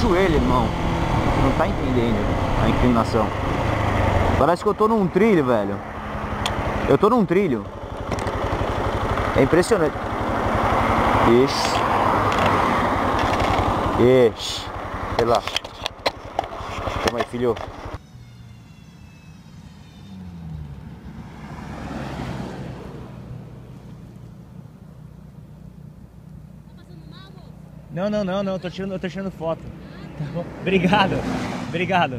joelho, irmão. Não tá entendendo a inclinação. Parece que eu tô num trilho, velho. Eu tô num trilho. É impressionante. Ixi. Ixi. Relaxa. Toma aí, filho. Não, eu tô tirando foto. Tá bom? Obrigado. Obrigado.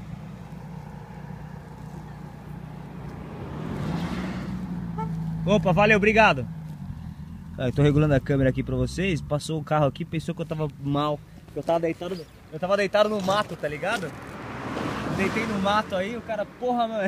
Opa, valeu, obrigado. Eu tô regulando a câmera aqui pra vocês. Passou um carro aqui, pensou que eu tava mal. Eu tava deitado no mato, tá ligado? Deitei no mato aí, o cara, porra, mano.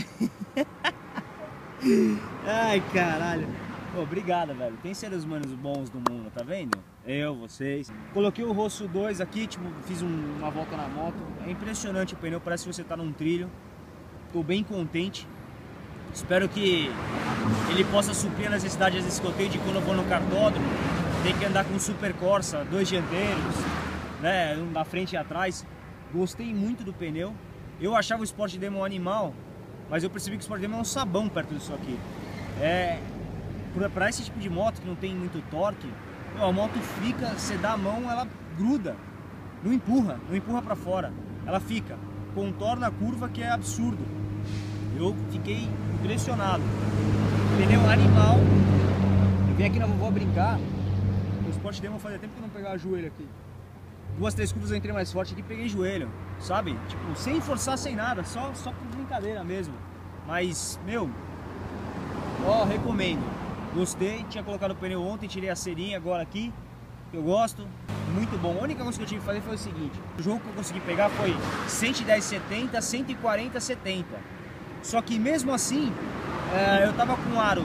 Ai, caralho. Pô, obrigado, velho. Tem seres humanos bons no mundo, tá vendo? Eu, vocês. Coloquei o Rosso 2 aqui, tipo, fiz uma volta na moto. É impressionante o pneu, parece que você tá num trilho. Tô bem contente. Espero que ele possa suprir as necessidades às vezes que eu tenho de quando eu vou no cartódromo. Tem que andar com um Super Corsa, 2 dianteiros, né, um da frente e atrás. Gostei muito do pneu. Eu achava o Sport Demo um animal, mas eu percebi que o Sport Demo é um sabão perto disso aqui. Para esse tipo de moto que não tem muito torque, a moto fica, você dá a mão, ela gruda, não empurra para fora, ela fica, contorna a curva, que é absurdo. Eu fiquei impressionado. Pneu animal. Eu vim aqui na vovó brincar. O Sport Demo fazia tempo que eu não pegava joelho aqui. 2, 3 curvas eu entrei mais forte aqui e peguei joelho, sabe? Tipo, sem forçar, sem nada, só por brincadeira mesmo. Mas, meu, ó, recomendo. Gostei, tinha colocado o pneu ontem, tirei a cerinha agora aqui, que eu gosto, muito bom. A única coisa que eu tive que fazer foi o seguinte: o jogo que eu consegui pegar foi 110/70, 140/70. Só que mesmo assim, eu tava com aro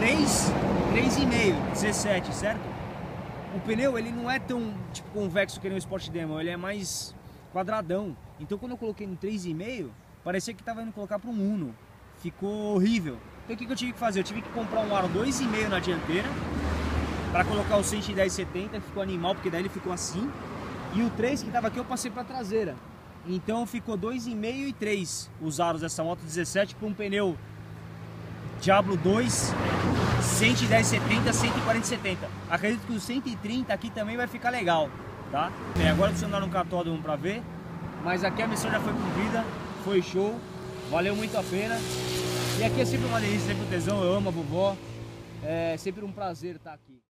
3,5, 17, certo? O pneu, ele não é tão tipo convexo que nem o Sport Demo, ele é mais quadradão. Então quando eu coloquei no 3,5, parecia que tava indo colocar para um Uno. Ficou horrível. Então o que eu tive que fazer? Eu tive que comprar um aro 2,5 na dianteira para colocar o 110/70, ficou animal, porque daí ele ficou assim. E o 3 que tava aqui eu passei para traseira. Então ficou 2,5 e 3 os aros dessa moto 17 com um pneu Diablo 2 110/70, 140/70. Acredito que o 130 aqui também vai ficar legal, tá? Agora preciso andar no cartódromo para ver, mas aqui a missão já foi cumprida, foi show, valeu muito a pena. E aqui é sempre uma delícia, sempre um tesão, eu amo a vovó, é sempre um prazer estar aqui.